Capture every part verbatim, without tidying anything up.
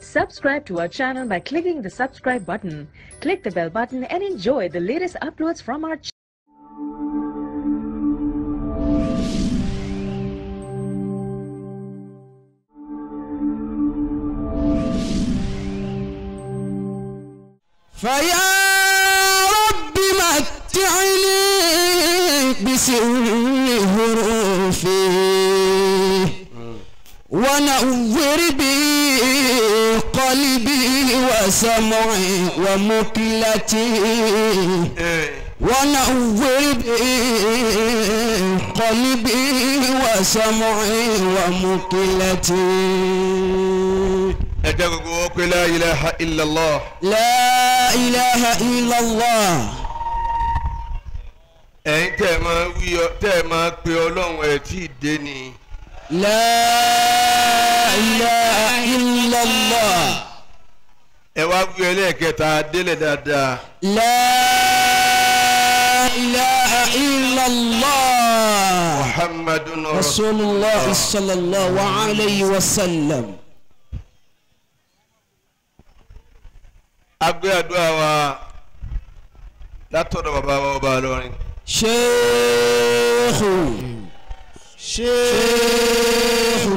Subscribe to our channel by clicking the subscribe button. Click the bell button and enjoy the latest uploads from our channel. فيا رب متعني بسر حروفي ونور بي قلبي وسمعي ومكلتي ونور بي قلبي وسمعي ومكلتي. لا إله إلا الله لا إله إلا الله. أنت ما ويا تما بيولون وتيدني. لا إله إلا الله. أوا ويلك تعدل دادا. لا إله إلا الله. محمد رسول الله صلى الله عليه وسلم. agbe àdúrà wa látọ̀dọ̀ bàbá wa ọba Ìlọrin. Sheikh Sheikh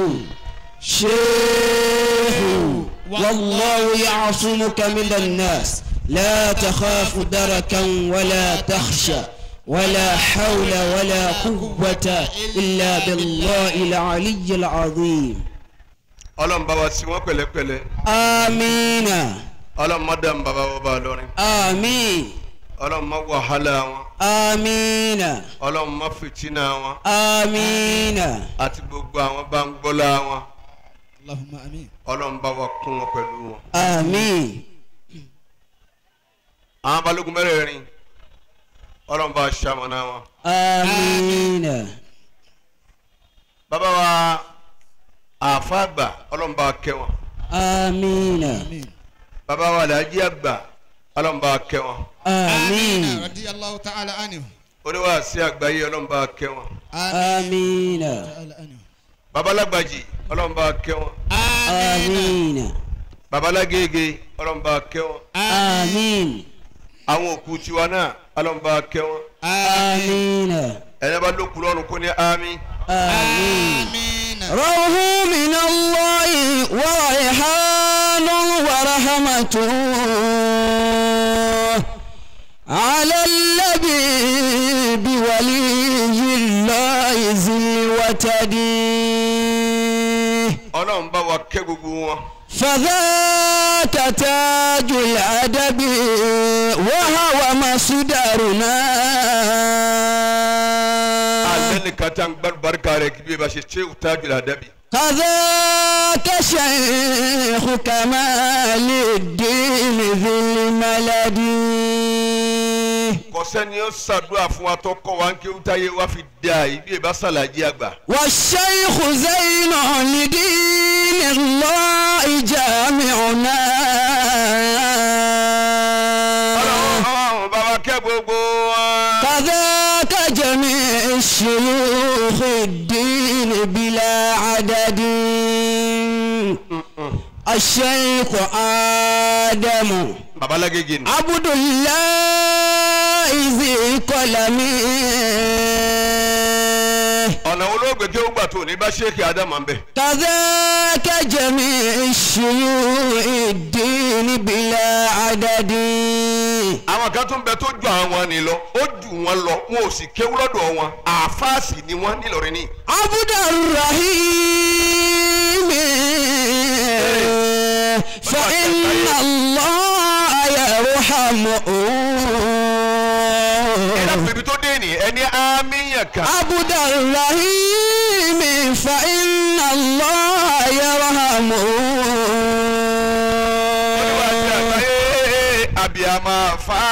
Sheikh wallahu ya'asumuka minan nas la takhafu darakan wala takhsha wala hawla wala quwwata illa billahi al-'aliyyi al-'azim. Ọlọ́run bá wa sí wọn pẹ̀lẹ́pẹ̀lẹ́. Amina. Ọlọ́run má dàm bàbá ọba Ìlọrin. Àmín. Ọlọ́run má wàhálà wọn. Àmín. Ọlọ́run má fìtínà wọn. Àmín. Àti gbogbo àwọn bá ń gbọ́lá wọn. Allahumma àmín. Ọlọ́run bá wa kún wọn pẹ̀lú wọn. Àmín. Àwọn balógun mẹ́rẹ̀ẹ̀rin Ọlọ́run bá ṣamọ̀nà wọn. Àmín. Bàbá wa àfà àgbà Ọlọ́run bá kẹ́ wọn. Àmín. Bàbá wa Alhaji àgbà Ọlọ́run bá kẹ́ wọn. Àmín. Radiyallahu ta'ala anhu. Oníwàásí àgbáyé Ọlọ́run bá kẹ́ wọn. Àmín. Bàbá Lágbàjì Ọlọ́run bá kẹ́ wọn. Àmín. Bàbá Lágége Ọlọ́run bá kẹ́ wọn. Àmín. Àwọn òkú tiwa náà Ọlọ́run bá kẹ́ wọn. Àmín. Ẹni bá lókù lọ́run kó ní àmín. Àmín. Rawhu min Allahi wa rayhanun wa rahmatun ala al-labibi waliyyillahi zil watadi. Ọlọ́run bá wa kẹ́ gbogbo wọn. فذاك تاج الأدب وهو مصدرنا. Alẹ́ nìkan tá ń gbàdúrà barika rẹ̀ kí bí ẹ bá ṣe Sheikh Tajul Adabi. كذاك شيخ كمال الدين ذي الملد. Kò sẹ́ni ó ṣàdúrà fún wa tó kọ́ wa ń kí ó táyé wá fi dá yìí bí ẹ bá ṣàlàyé àgbà. والشيخ زين لدين الله جامعنا. Ọlọ́run bá wa kẹ́ gbogbo wọn. كذاك جميع الشيوخ الدين بلا عدد. الشيخ آدم Bàbá Lágége ni. عبد الله ذي قلم. Ọ̀nà olóògbé kí ó gbà tó ní bá Sheikh Adamu ń bẹ̀. كذاك جميع الشيوخ الدين بلا عدد. Àwọn kan tún bẹ tó ju àwọn ni lọ ó jù wọn lọ wọn ò sì kéwú lọ́dọ̀ wọn àfáàsì ni wọ́n nílọrin ní. عبد الرحيم فإن الله يرحمه. Ẹ̀rọ bèbí tó dé ní ẹni àmìyàn kan. عبد الرحيم فإن الله يرحمه. Oníwàásí àgbáyé àbíàmà fà.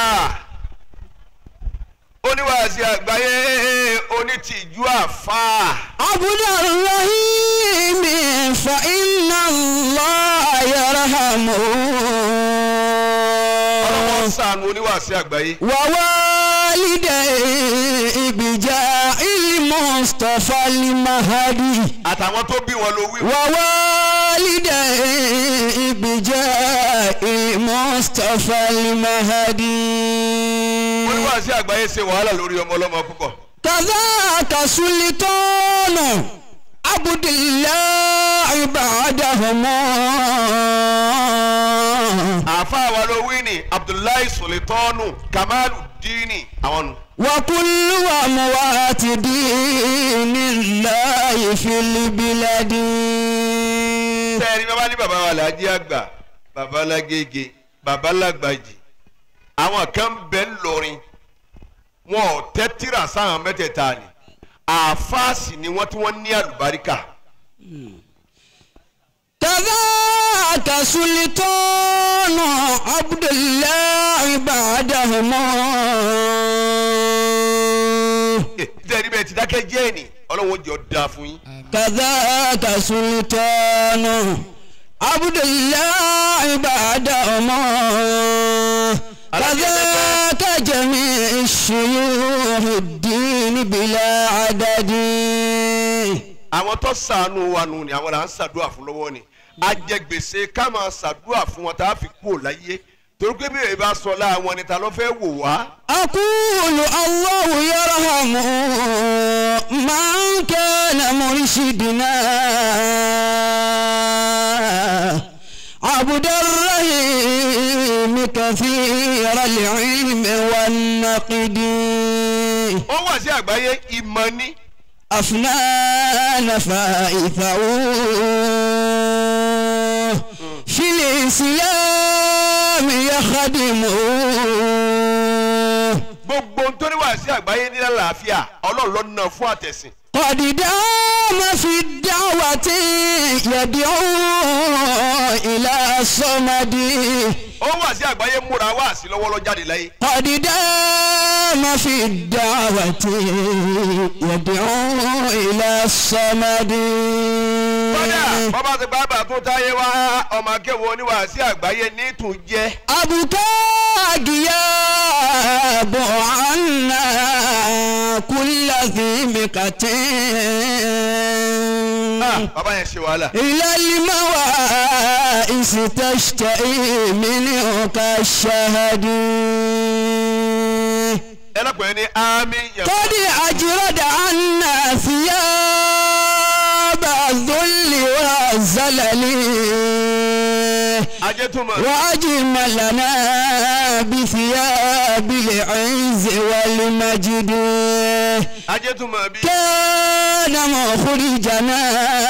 Oníwàásí àgbáyé onítìjú àfà. عبد الرحيم فإن الله يرحمه. Ọlọ́wọ́ ṣàánú oníwàásí àgbáyé. ووالديه بجاه المصطفى المهدي. Àtàwọn tó bí wọn ló wí. ووالديه والديه بجاه مصطفى المهدي. wọ́n ní wàásù àgbáyé ṣe wàhálà lórí ọmọ ọlọ́mọ púpọ̀. كذاك سلطان عبد الله بعدهم. àáfàá wa ló wí ní Abdullahi Sultanu Kamaluddin àwọn nù. وكل أموات دين الله في البلاد. sẹ́ẹ̀rì bàbá ní bàbá wa làájí àgbà bàbá lágége bàbá lágbàjì àwọn kan bẹ ń lọrin wọn ò tẹ́tìrà sáwọn mẹ́tẹ̀ẹ̀ta ni àfáàsì ni wọ́n tí wọ́n ní àlùbáríkà. كذاك سلطان عبد الله بعدهم. sẹ́ẹ̀rì bẹ́ẹ̀ ti dákẹ́ jẹ́ ni ọlọ́wọ́ jọ da fún yín. كذاك سلطان عبد الله بعدهم. كذاك جميع الشيوخ الدين بلا عدد. àwọn tó sànù wa nù ni àwọn là ń ṣàdúrà fún lọ́wọ́ ni ajẹgbèsè ká máa ṣàdúrà fún wọn tá a fi kú láyé torí pé bí èyí bá sọ láwọn ni ta ló fẹ́ wò wá. أقول الله يرحم من كان مرشدنا عبد الرحيم كثير العلم والنقد. ó wà sí àgbáyé ìmọ̀ ni. أفنان فائثه في الإسلام يخدمه. gbogbo nítorí wà sí àgbáyé ní àlàáfíà ọlọ́run ló ná fún àtẹ̀sìn. قد دام في الدعوة يدعو إلى الصمد. ó wà sí àgbáyé múra wá sí lọ́wọ́ ló jáde láyé. قد دام في الدعوة يدعو إلى الصمد. kódà bàbá ti bàbá tó táyé wá ọmọ akéwò oníwà sí àgbáyé ní tún jẹ́. أبكى غياب عنا كل ذي مكتين. bàbá yẹn ṣe wàhálà. إلى الموائس تشتئي منه كالشهد. ẹ lọ́kùnrin ní àmín yẹn. قد أجرد عنا ثياب الذل والزلل. ajẹ́tùmọ̀. وأجملنا بثياب العز والمجد. ajẹ́tùmọ̀ bí. كان مخرجنا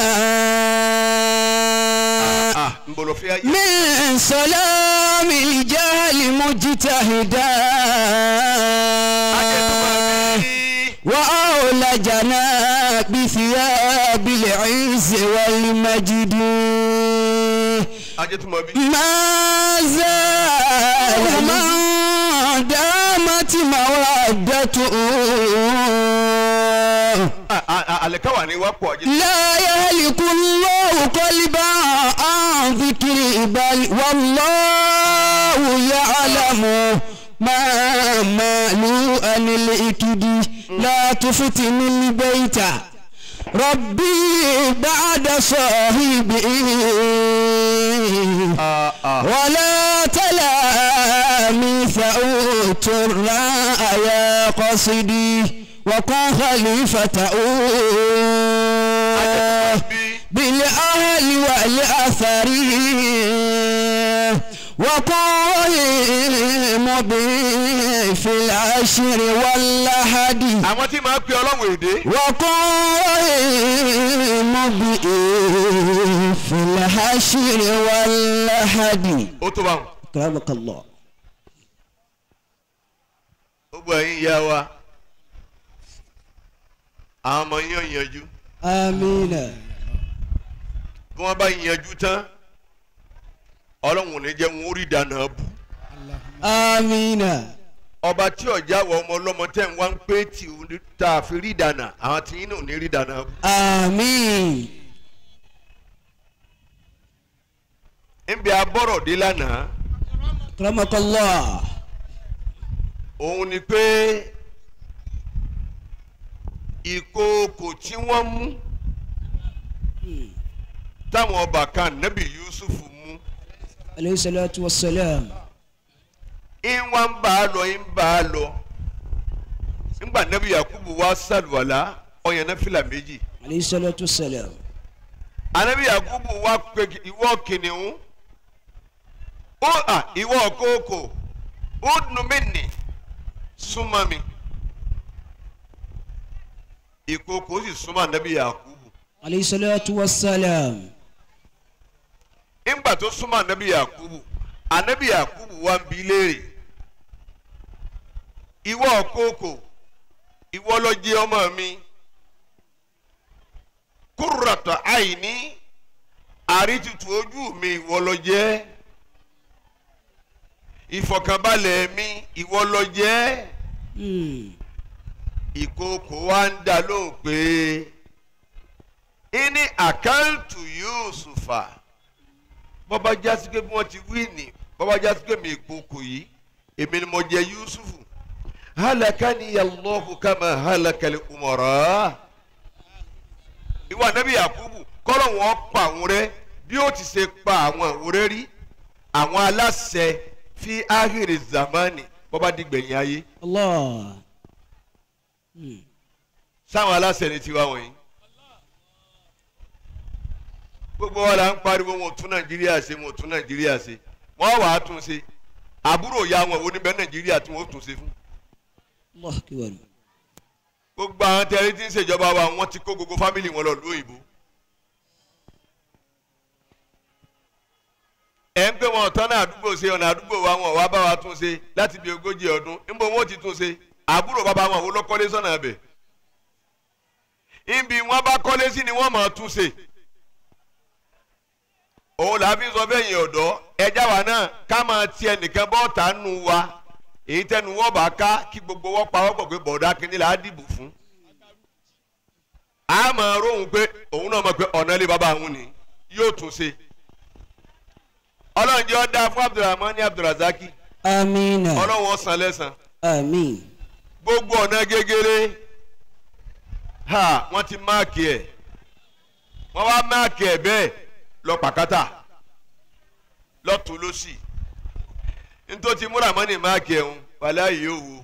من سلام الجهل مجتهدا. وأولجنا بثياب العز والمجد. ما زال من دامت مودته لا يهلك الله قلبا عن ذكري بل والله يعلم ما مالوا أن الإكد. لا تفتن البيت ربي بعد صاحبي ولا تلامي ثؤت الرأي قصدي وكن خليفة بالأهل والأثر وقائم به في العشر واللحد. àwọn tí máa pe ọlọ́run èdè. وقائم به في العشر واللحد. ó tó bá wọn. كرمك الله. gbogbo ẹ̀yin ìyá wa àwọn ọmọ yín ò yanjú. آمين. bí wọ́n bá yanjú tán ọlọ́run ò ní jẹ́ wọn ó rí ìdáná bù. آمين. ọba tí ọjà wọ ọmọ ọlọ́mọ tẹ̀ ń wá ń pé tí tá a fi rí ìdáná àwọn tí yín náà ò ní rí ìdáná bù. آمين. níbi abọ́rọ̀ dé lánàá. كرمك الله. òun ni pé ìkookò tí wọ́n mú táwọn ọba kan Nábì Yusuf mú. alayhi salatu wassalam. ìwà ń bá a lọ ń bá a lọ nígbà Nábì Yakubu wá sàlùwàlá ọyàn náà fìlà méjì. alayhi salatu wassalam. Ànábì Yakubu wá pé ìwọ kìnìún ó à ìwọ kókò ó dùn mí nì súnmọ́ mi ìkókò ó sì súnmọ́ Ànábì Yakubu. alayhi salatu wassalam. nígbà tó súnmọ́ Ànábì Yakubu Ànábì Yakubu wá ń bi léèrè ìwọ kókò ìwọ ló jẹ́ ọmọ mi kúrọ̀tọ̀ àìní àrítutù ojú mi ìwọ ló jẹ́ ìfọ̀kànbalẹ̀ mi ìwọ ló jẹ́. ìkókò wa ń dá lóhùn pé ìní àkáǹtù Yusufa bọ́bá jásí pé bí wọ́n ti wí ní bọ́bá jásí pé mi ìkókò yìí èmi ni mo jẹ Yusufu halakani Allahu kama halakali umara. ìwọ Ànábì Yakubu kọ́lọ̀ wọn pa àwọn rẹ bí ó ti ṣe pa àwọn àwòrán rí àwọn aláṣẹ fi ahiri zamani bọ́bá dìgbẹ̀yìn ayé. Allah. sáwọn aláṣẹ ni tiwa wọ̀nyí gbogbo wa la ń pariwo wọn tún Nàìjíríà ṣe wọn tún Nàìjíríà ṣe wọn wàá tún ṣe àbúrò ya wọn oníbẹ̀ Nàìjíríà tí wọn tún ṣe fún. Allah kibaru. gbogbo àwọn tẹ̀lé tí ń ṣèjọba wa wọ́n ti kó gbogbo fámìlì wọn lọ lóyìnbó. ẹ̀ ń pè wọn ọ̀tọ́ náà àdúgbò ṣe ọ̀nà àdúgbò wa wọn wá bá wa tún ṣe láti bí ogójì ọdún níbo wọn ti tún ṣe àbúrò bàbá wọn wo ló kọ́lé sọ́nà abẹ. ibi wọn bá kọ́lé sí ni wọ́n máa tún ṣe. òun là á fi sọ bẹ́yìn ọ̀dọ́ ẹja wa náà ká máa tiẹ̀ nìkan bọ́ọ̀tà nù wa èyí tẹnu wọ́n bá ká kí gbogbo wọ́n pa wọ́pọ̀ pé bọ̀dá kínní là á dìbò fún. a máa róhùn pé òun náà mọ̀ pé ọ̀nà ilé bàbá òun ni yóò tún ṣe. ọlọ́run jẹ́ ọ́ dáa fún Abdulrahman ní Abdulrazaki. amina. ọlọ́run ó san lẹ́san. àmín. gbogbo ọ̀nà gegere ha wọ́n ti máàkì ẹ̀ wọ́n wá máàkì ẹ̀ bẹ́ẹ̀ lọ pàkátà lọ́tún lọ́sì nítorí múra mọ́ni máàkì ẹ̀ ń wàlá yóò wo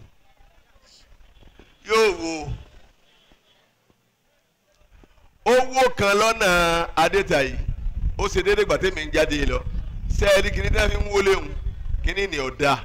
yóò wo owó kan lọ́nà Adétayì ó ṣe déédéé gbàtẹ́ mi ń jáde lọ sẹ́ẹ̀rì kìíní tí wọ́n fi ń wọlé ń kìíní ni ọ̀dà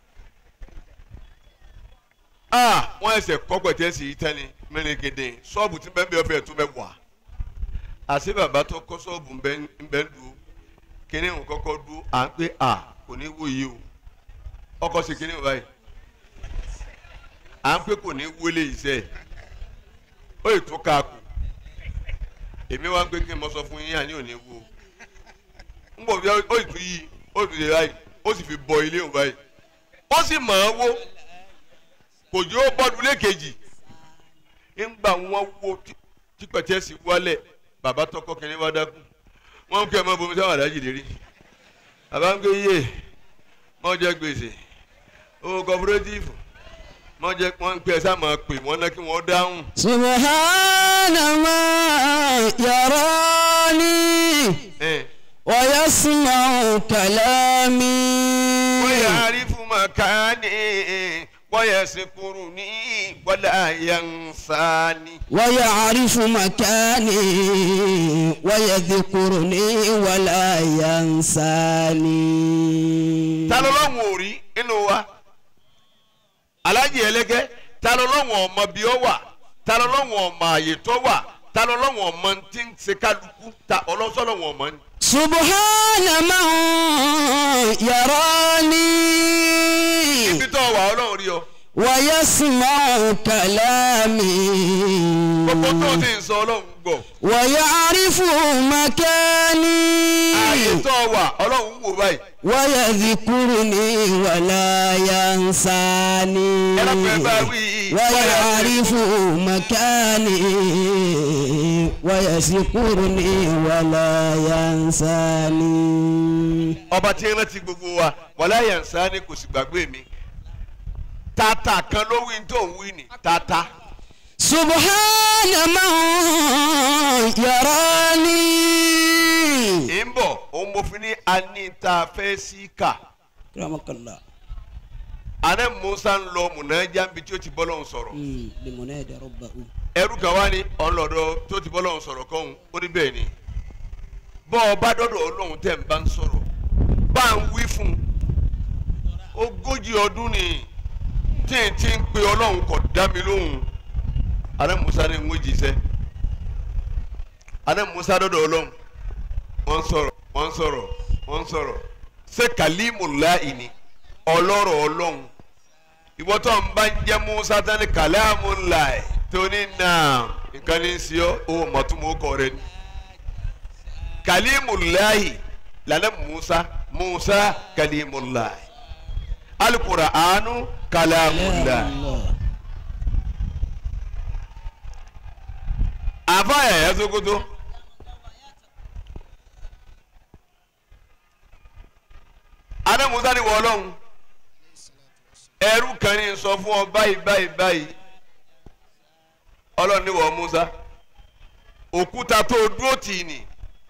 ah wọ́n ẹsẹ̀ kọ́ pẹ̀tẹ́sì yìí tẹ́ni mẹ́rẹ̀gẹ̀dẹ̀ ṣọ́ọ̀bù tí bẹ́ẹ̀ bí ọ̀fẹ́ tó bẹ́ẹ̀ wà àṣé bàbá tó kọ́ ṣọ́ọ̀bù ń bẹ́ẹ̀ dùn kíní ń kọ́kọ́ dùn à ń pé à kò ní wó yìí o ọkọ̀ sí kíní báyìí à ń pé kò ní wọlé iṣẹ́ ó yìí tó káàkù èmi wá ń pé kí n mọ sọ fún yín àní ò ní wó ń bọ̀ bí ó yìí tún yí ó yìí tún yẹ báyìí ó sì fi bọ ilé òun báyìí ó sì mọ̀ ọ́n wó kò jẹ́ ó bọ́dún lékejì ńgbà wọn wo tí pẹ̀tẹ́sì wálẹ̀ bàbá tọkọ kìnìún wá dákú wọn ń kí ẹ mọ bomi sáwọn àdájì lérí bàbá ń gbé yé mọ jẹ gbèsè owó cooperative mọ jẹ wọn ń pè ẹ sáà máa pè wọn náà kí wọn dáhùn. subhana ma yarani wa yasma'u kalami. wa ya'rifu makani. ويذكرني ولا ينساني ويعرف مكاني ويذكرني ولا ينساني. ta ló lọ́wọ́ orí inú wa alájì ẹlẹ́gẹ́ ta ló lọ́wọ́ ọmọ bí ó wà ta ló lọ́wọ́ ọmọ àyè tó wà ta ló lọ́wọ́ ọmọ tí ń ṣe kálukú ta ọlọ́sọ́lọ́wọ́ ọmọ ni. subhana man yarani. ibi tó wà ọlọ́run rí ọ. wa yasma'u kalami. gbogbo tó ti ń sọ ọlọ́run gbọ́. wa ya'rifu makani. ààyè tó wà ọlọ́run wò báyìí. wa yadhkuruni wa la yansani. ẹlẹ́pẹ̀ẹ́ bá wí. wa ya'rifu makani. wa yadhkuruni wa la yansani. ọba tí ń rántí gbogbo wa wala yansani kò sì gbàgbé mi. tata kan ló wí tó ń wí ni tata. subhana man yarani. mo fi ní anita fẹ́ sí ká. Ramakallah. Àná Musa ń lọ múnájà bí tí ó ti bọ́lọ̀ ń sọ̀rọ̀. Lè mọ̀ náà dẹ̀rọ̀ bá o. Ẹrú kan wá ní ọlọ́dọ̀ tó ti bọ́lọ̀ ń sọ̀rọ̀ kọ́hún ó ní bẹ́ẹ̀ ni. Bọ́ ọba dọ́dọ̀ Ọlọ́run tẹ̀ ń bá ń sọ̀rọ̀ bá ń wí fún ogójì ọdún ni tí n ti ń pe Ọlọ́run kò dá mi lóhùn. Àná Musa ní ń wí jíṣẹ́. Àná Musa dọ́dọ̀ Ọlọ́run wọ́n sọ̀rọ̀ wọ́n sọ̀rọ̀ wọ́n sọ̀rọ̀ ṣé Kalimullahi ni ọlọ́rọ̀ Ọlọ́run ìwọ tó ń bá ń jẹ́ Musa tán ní Kalamullahi tó ní náà nǹkan ní í sí ọ ó mọ̀túnmọ̀ kọ rẹ ni Kalimullahi lànà Musa Musa Kalimullahi Al-Qur'anu Kalamullahi àfáàyà yà Sókótó. Àná Musa ni wọ Ọlọ́run ẹrú kan ní sọ fún ọ báyìí báyìí báyìí Ọlọ́run ní wọ Musa òkúta tó dúró tì ní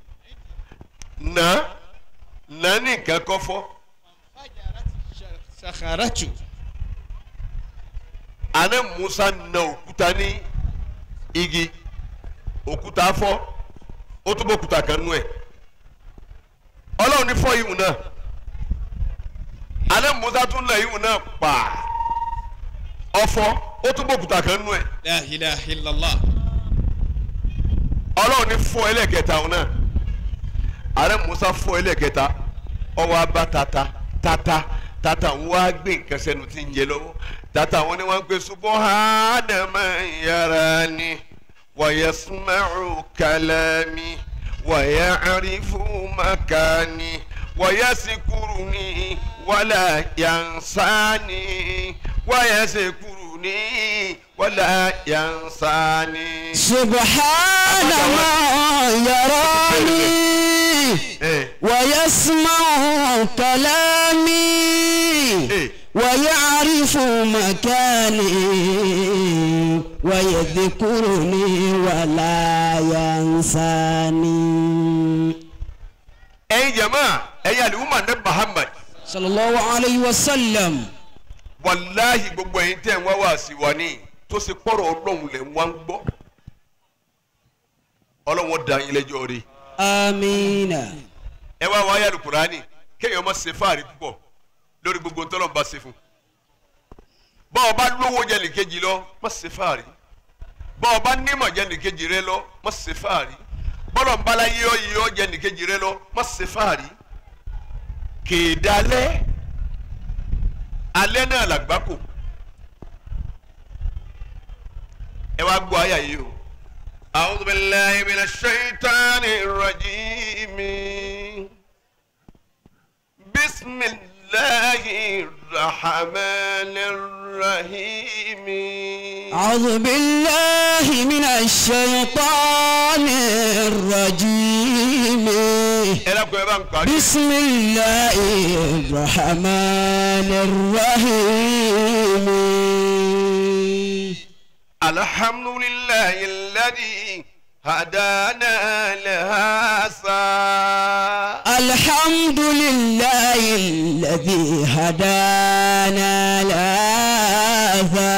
nà nà ní nǹkan kọ́ fọ́. Sakharatu. Àná Musa nà òkúta ní igi òkúta fọ́ ó tún bọ́ òkúta kan nú ẹ̀ Ọlọ́run ní fọ́ ìhùn náà. Àná Musa tún lẹ̀ ìhùn náà pa ọ̀fọ̀ ó tún bọ́ òkúta kan nú ẹ̀. La ilaha illallah. Ọlọ́run ní fọ́ ẹlẹ́kẹta òun náà. Àná Musa fọ́ ẹlẹ́kẹta ọwọ́ abá tata tata tata ń wá gbé nǹkan sẹ́nu tí ń jẹ lọ́wọ́ tata wọn ni wọ́n ń pè subhana man yarani wa yasma'u kalami wa ya'rifu makani wa yasikuruni wala yansani wa yasikuruni wala yansani. Subhana man yarani wa yasma'u kalami wa ya'rifu makani wa yadhkuruni wala yansani. Ẹ̀yin jama ẹ̀yin àlùmọ̀ ní Muhammad Sallallahu alayhi wa sallam. Wàláhì gbogbo ẹ̀yin tẹ́ ń wá wá sí wa ní tó ṣe pọ̀rọ̀ Ọlọ́run lẹ̀ ń wá ń gbọ́ Ọlọ́run dá yín lẹ́jọ́ rí. Amina. Ẹ wá wá ayé Al-Qur'ani kéèyàn má ṣe fáàrí púpọ̀ lórí gbogbo ntọ́lọ́run bá ṣe fún. Bá ọba lówó jẹ́ nìkejì lọ má ṣe fáàrí. Bá ọba nímọ̀ jẹ́ nìkejì rẹ lọ má ṣe fáàrí. Bọ́lọ̀ ń bala yíyọ́ yíyọ́ jẹ́ nìkejì rẹ lọ má ṣe fáàrí. Kèédalẹ́ alẹ́ náà làgbákò. Ẹ wá gbọ́ àyà yìí o. A'udhu billahi minash shaitanir rajim. Bismillahir rahmanir rahim. A'udhu billahi minash shaitanir rajim. Ẹ dákun ẹ bá ń parí. Bismillahir rahmanir rahim. Alhamdulillahi alladhi hadana lihasa. Alhamdulillahi alladhi hadana lihasa.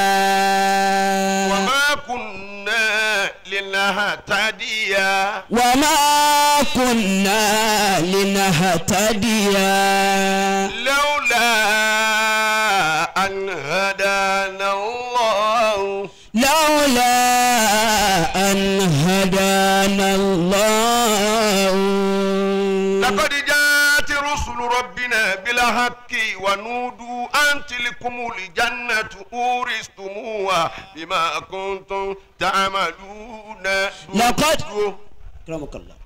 Wa ma kunna linahtadiya. Wa ma kunna linahtadiya. Lawla an hadana Allah. لولا أن هدانا الله. لقد جاءت رسل ربنا بالحق ونودوا أن تلكم الجنة أورثتموها بما كنتم تعملون. لقد كرمك الله.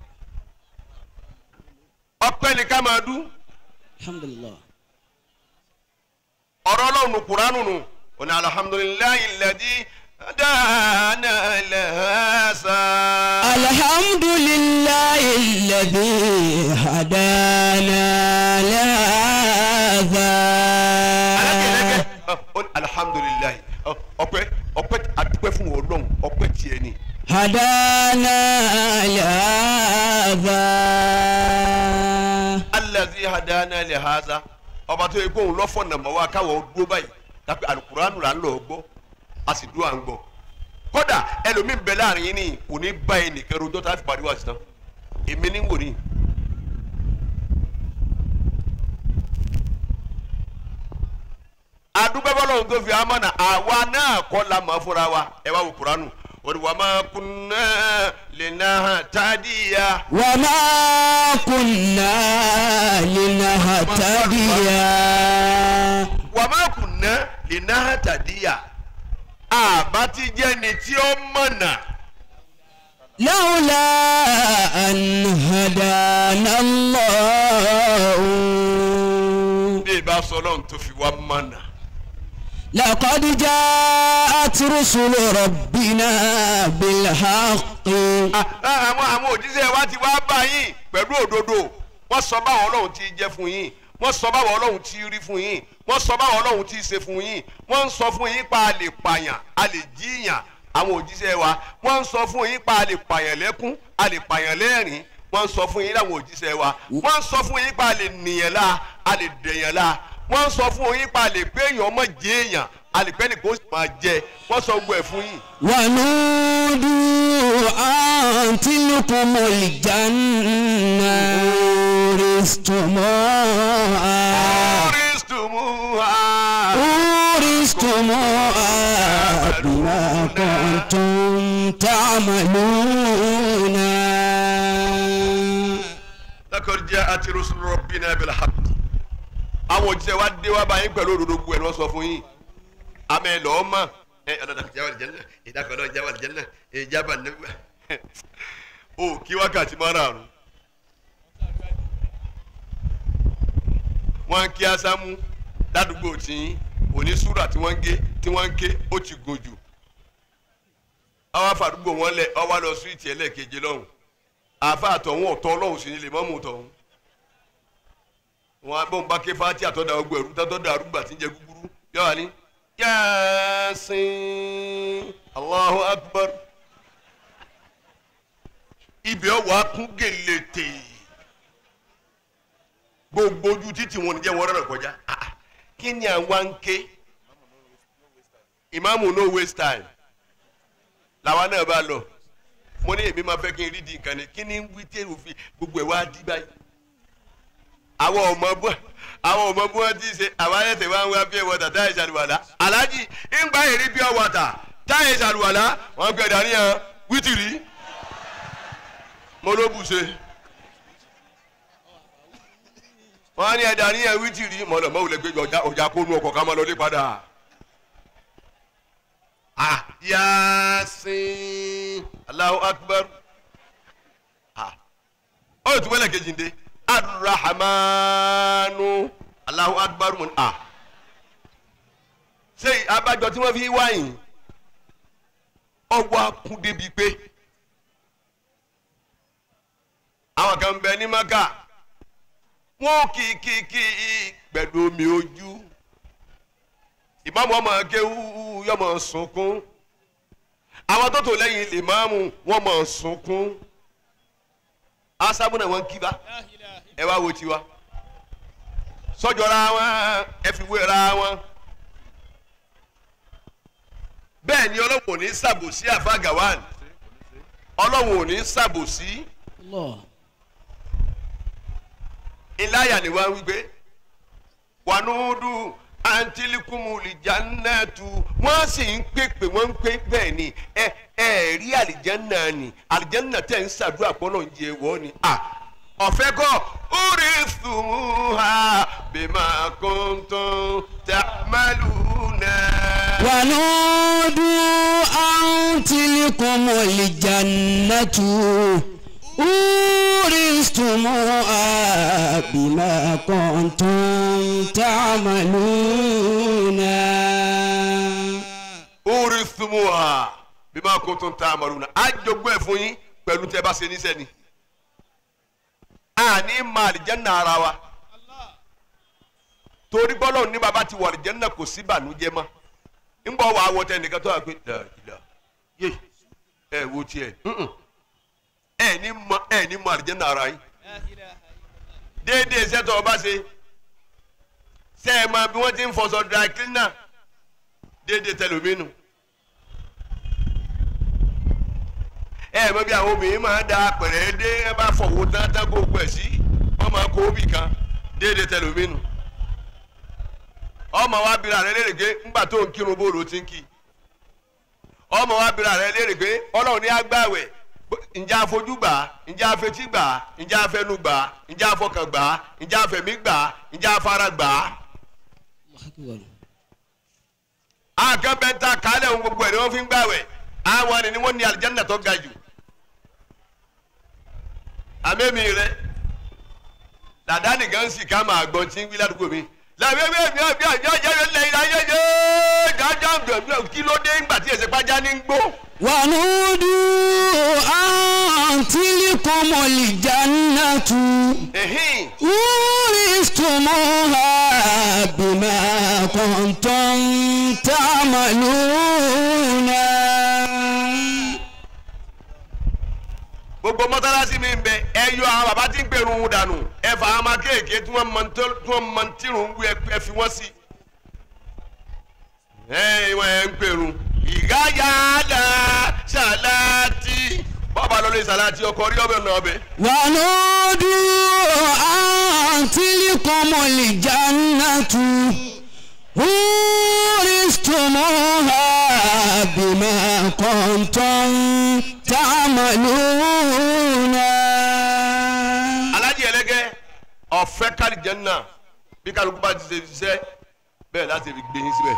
ọpẹ́ ká máa dú. Alhamdulillah. ọ̀rọ̀ Ọlọ́run Kùránù nù ọ̀nà alhamdulillahi alladhi hadana lihasa. Alhamdulillahi alladhi hadana lihasa. Alhamdulillahi ọpẹ́ ọpẹ́ adúpẹ́ fún Ọlọ́run ọpẹ́ tiẹ̀ ni. Hadana lihasa. hadana li haza ọba tó yẹ kó ń lọ fọ nàmọ wa káwọ dúró báyìí tàbí alukuraanu là ń lọ gbọ́ a sì dúró à ń gbọ́ kódà ẹlòmíín bẹ láàrin yín ní kò ní bá yín nìkan rojọ́ tá a fi pariwo àti tán èmi ní wò ní. adúgbò bọ́lọ̀ tó fi amọ̀nà àwa náà kọ́ la mọ̀ fúnra wa ẹ wá wò kuranu wọ́n wà má kunna linahtadiya. wa ma kunna linahtadiya. wa ma kunna linahtadiya. àbá ti jẹ́ ni tí ó mọ̀nà. lawla an hadana Allah. bí ibà sọlọ́n tó fi wá mọ̀nà. لقد جاءت رسل ربنا بالحق. àwọn àwọn òjíṣẹ́ wa ti wá bá yín pẹ̀lú òdodo wọ́n sọ báwọn Ọlọ́run ti jẹ́ fún yín wọ́n sọ báwọn Ọlọ́run ti rí fún yín wọ́n sọ báwọn Ọlọ́run ti ṣe fún yín wọ́n ń sọ fún yín pa a lè pààyàn a lè jíyàn àwọn òjíṣẹ́ wa wọ́n ń sọ fún yín pa a lè pààyàn lẹ́kún a lè pààyàn lẹ́rìn wọ́n ń sọ fún yín láwọn òjíṣẹ́ wa wọ́n ń sọ fún yín pa a lè nìyẹn la a lè dẹ̀yẹn la wọ́n ń sọ fún yín pa a lè pé èèyàn ọmọ jẹ́ èèyàn alìpẹ́ nìkan ó sì máa jẹ wọ́n sọ gbọ́ ẹ̀ fún yín. wàlúùdù àǹtílùkùmọ̀ lìjánná orísìtùmọ̀ orísìtùmọ̀ orísìtùmọ̀ bima kuntum ta'maluna. laqad ja'at rusulu rabbina bil haqq. àwọn òjíṣẹ́ wa dé wá báyìí pẹ̀lú òdodo gbogbo ẹ̀ ni wọ́n sọ fún yín. amẹ lọọma ẹ ọlọdà jáwé àlìjẹnà ìdákọlọ jáwé àlìjẹnà ìjábà nígbà o kí wákàtí márààrún wọn kí asámú ládùúgbò tí onísùúrà tí wọn ń gé tí wọn ń ké ó ti gùn jù àwọn afàdúgbò wọn lẹ ọwọ lọ súwìtì ẹlẹ́ẹ̀keje lọ́hùn àfa àtọ̀hún ọ̀tọ̀ ọlọ́hùn sí ni lè mọ́mú tọ̀hún wọn bọ́n bá ké fáti àtọ́dà ọgbọ ẹ̀rú tọ́dà arúgbà tí ń jẹ gúgúrú yọ wá ní. Yasin Allahu Akbar ibẹ̀ ọwọ́ akún gèlètè gbogbo ojú títí wọn jẹ́ wọ́n rẹ̀ kọjá kí ni àwọn ń ké ìmáàmù no waste time làwọn náà bá lọ mo ní èmi máa fẹ́ kí n rí di nǹkan ni kí ni ń wí tẹ́ òfin gbogbo ẹ̀ wá dí báyìí àwọn ọmọ bọ́ àwọn ọmọ bí wọ́n ti ṣe àwọn ayẹ̀tẹ̀ wá ń wá pure water táyà ìṣàlùwàlá aláàjì ń gba èrè pure water táyà ìṣàlùwàlá wọ́n gbé dàníyàn wítìrì mo ló bù ṣe wọ́n á ní ẹ̀dàníyàn wítìrì mo lọ mọ́ wulẹ̀ gbé ọjà kó nu ọkọ̀ ká máa lọ lé padà. ah Yasin Allahu Akbar ah ó yẹ tún wẹ́lẹ̀ kejì ń dé. Ar-Rahmanu Allahu Akbar mun a ṣe abájọ tí wọ́n fi wáyìn ọwọ́ akún débi pé àwọn kan bẹ ní Maka wọ́n kì í kì í kì í pẹ̀lú omi ojú ìmáàmù ọmọ akéwú yọmọ sunkún àwọn tó tò lẹ́yìn lè máàmù wọ́n mọ̀ sunkún asábùnà wọn kí bá ẹ wá wo tiwa sọjọra wọn ẹ fi wéra wọn bẹ́ẹ̀ ni Ọlọ́hun ò ní ṣàbòsí àfa Gawon Ọlọ́hun ò ní ṣàbòsí ìláyà ni wọ́n wí pé wànúdù àǹtílíkùmù lìjánàtù wọ́n sì ń pèpè wọ́n ń pè bẹ́ẹ̀ ni ẹ ẹ rí àlìjánà ni àlìjánà tẹ̀ ń ṣàdúrà pọ́nlọ́ ń jẹ wọ́n ni à ọ̀fẹ́ kọ́ urithumuha bima kuntum ta'maluna. wànúdù àǹtílíkùmù lìjánàtù urithumuha bima kuntum ta'maluna. urithumuha bima kuntum ta'maluna àjogún ẹ̀ fún yín pẹ̀lú tẹ́ bá ṣe níṣẹ́ ni àní ma àlìjẹ́nà ara wa torí bọ́lọ̀ ní baba ti wọ àlìjẹ́nà kò sí bànújẹ́ mọ́ ń bọ̀ wà wọ́n tẹ nìkan tó wà pé yé ẹ wo tiẹ̀ ẹ ní mọ ẹ ní mọ àlìjẹ́nà ara yín déédéé iṣẹ́ tó o bá ṣe ṣe é máa bí wọ́n ti ń fọṣọ dry cleaner déédéé tẹlómínú ẹ mọ̀ bí àwọn obìnrin máa da pẹ̀rẹ́ dé ẹ bá fọwọ́ tán tán kó gbẹ̀ sí wọ́n máa kó bì kan déédéé tẹlómínú ọmọ wa bira rẹ léèrè pé ńgbà tó ń kírun bóòlù tí ń kí ọmọ wa bira rẹ léèrè pé Ọlọ́run ní agbáwẹ̀ ǹjẹ́ afojú gbà ǹjẹ́ afetí gbà ǹjẹ́ afẹnu gbà ǹjẹ́ afọkàn gbà ǹjẹ́ afẹ̀mí gbà ǹjẹ́ afara gbà. akẹ́bẹ̀ntà kálẹ̀ ohun gbogbo ẹ̀ ni wọ́n fi ń gbàwẹ̀ àwọn ni wọ́n ní alìjẹ́nà tó ga jù. àmẹ́mi rẹ dàdá nìkan sì ká máa gbọ́n tí ń wí ládùúgbò mi làbẹ́ bẹ́ẹ̀ bí ọ̀bí ọjọ́ jẹ́ lẹ́yìn ayé yé dájọ́ kí ló dé ńgbà tí èsì pàjá ní ń gbó. ونودوا أن تلكم الجنة أورثتموها بما كنتم تعملون. gbogbo mọ́tálásí mi ń bẹ ẹ yọ àwọn bàbá tí ń pèrò ń dànù ẹ fà á máa kéèké tí wọ́n mọ tírun ń wú ẹ fi wọ́n sí. ẹ wọ́n ń pèrò ìgáyàdá sàláàtì bàbá lọ́lẹ̀ sàláàtì ọkọ̀ rí ọbẹ̀ náà ọbẹ̀. ونودوا أن تلكم الجنة أورثتموها بما كنتم تعملون. alájí ẹlẹ́gẹ́ ọ̀fẹ́ kárí jẹ́nà bí kálukú bá ti ṣe ṣiṣẹ́ bẹ́ẹ̀ láti fi gbé yín síbẹ̀.